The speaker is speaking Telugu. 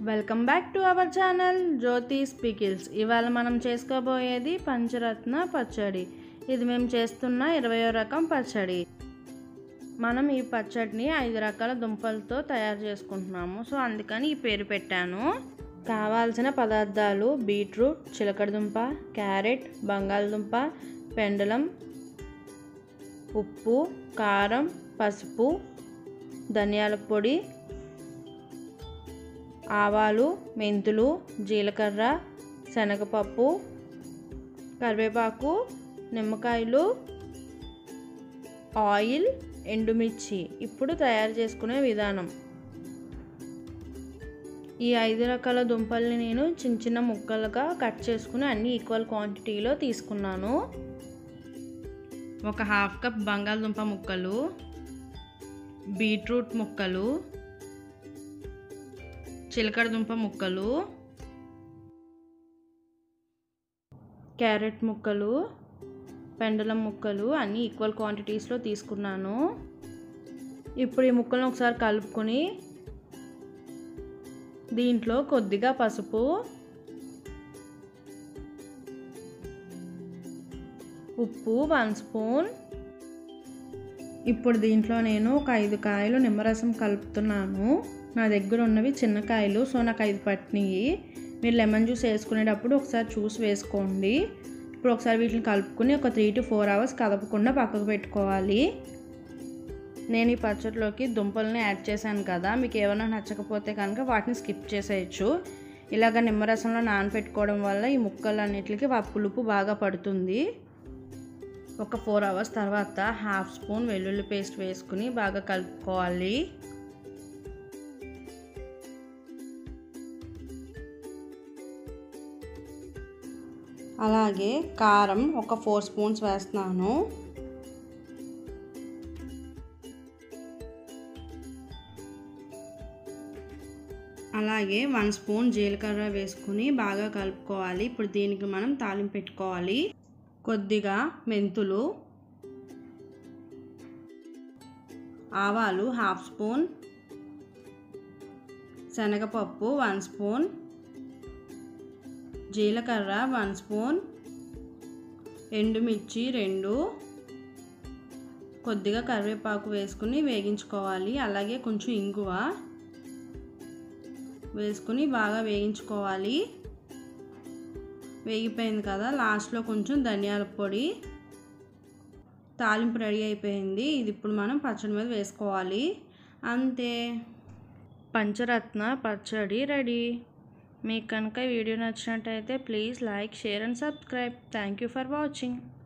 Welcome back to our channel Jyoti's pickles. ఇవాళ మనం చేసుకోబోయేది పంచరత్న పచ్చడి. ఇది మేము చేస్తున్న 20వ రకం పచ్చడి. మనం ఈ పచ్చడిని 5 రకాల దుంపలతో తయారు చేసుకుంటున్నాము. సో అందుకని ఈ పేరు పెట్టాను. కావాల్సిన పదార్థాలు: బీట్రూట్, చిలకడదుంప, క్యారెట్, బంగాళదుంప, పెండలం, ఉప్పు, కారం, పసుపు, ధనియాల పొడి, ఆవాలు, మెంతులు, జీలకర్ర, శనగపప్పు, కరివేపాకు, నిమ్మకాయలు, ఆయిల్, ఎండుమిర్చి. ఇప్పుడు తయారు చేసుకునే విధానం: ఈ 5 రకాల దుంపల్ని నేను చిన్న చిన్న ముక్కలుగా కట్ చేసుకుని అన్ని ఈక్వల్ క్వాంటిటీలో తీసుకున్నాను. ఒక హాఫ్ కప్ బంగాళదుంప ముక్కలు, బీట్రూట్ ముక్కలు, చిలకడదుంప ముక్కలు, క్యారెట్ ముక్కలు, పెండలం ముక్కలు అన్నీ ఈక్వల్ క్వాంటిటీస్లో తీసుకున్నాను. ఇప్పుడు ఈ ముక్కలను ఒకసారి కలుపుకొని దీంట్లో కొద్దిగా పసుపు, ఉప్పు 1 స్పూన్. ఇప్పుడు దీంట్లో నేను ఒక 5 కాయలు నిమ్మరసం కలుపుతున్నాను. నా దగ్గర ఉన్నవి చిన్న కాయలు, సో నాకు 5 పట్టినాయి. మీరు లెమన్ జ్యూస్ వేసుకునేటప్పుడు ఒకసారి చూసి వేసుకోండి. ఇప్పుడు ఒకసారి వీటిని కలుపుకొని ఒక 3 to 4 అవర్స్ కదపకుండా పక్కకు పెట్టుకోవాలి. నేను ఈ పచ్చడిలోకి దుంపల్ని యాడ్ చేశాను కదా, మీకు ఏమైనా నచ్చకపోతే కనుక వాటిని స్కిప్ చేసేయచ్చు. ఇలాగ నిమ్మరసంలో నానబెట్టుకోవడం వల్ల ఈ ముక్కలన్నిటికి పులుపు బాగా పడుతుంది. ఒక 4 అవర్స్ తర్వాత హాఫ్ స్పూన్ వెల్లుల్లి పేస్ట్ వేసుకుని బాగా కలుపుకోవాలి. అలాగే కారం ఒక 4 స్పూన్స్ వేస్తున్నాను. అలాగే 1 స్పూన్ జీలకర్ర వేసుకుని బాగా కలుపుకోవాలి. ఇప్పుడు దీనికి మనం తాలింపు పెట్టుకోవాలి. కొద్దిగా మెంతులు, ఆవాలు హాఫ్ స్పూన్, శనగపప్పు 1 స్పూన్, జీలకర్ర 1 స్పూన్, ఎండుమిర్చి 2, కొద్దిగా కరివేపాకు వేసుకుని వేగించుకోవాలి. అలాగే కొంచెం ఇంగువ వేసుకుని బాగా వేయించుకోవాలి. వేగిపోయింది కదా, లాస్ట్లో కొంచెం ధనియాల పొడి. తాలింపు రెడీ అయిపోయింది. ఇది ఇప్పుడు మనం పచ్చడి మీద వేసుకోవాలి. అంతే, పంచరత్న పచ్చడి రెడీ. మీకు కనుక వీడియో నచ్చినట్టయితే please like, share and subscribe. Thank you for watching.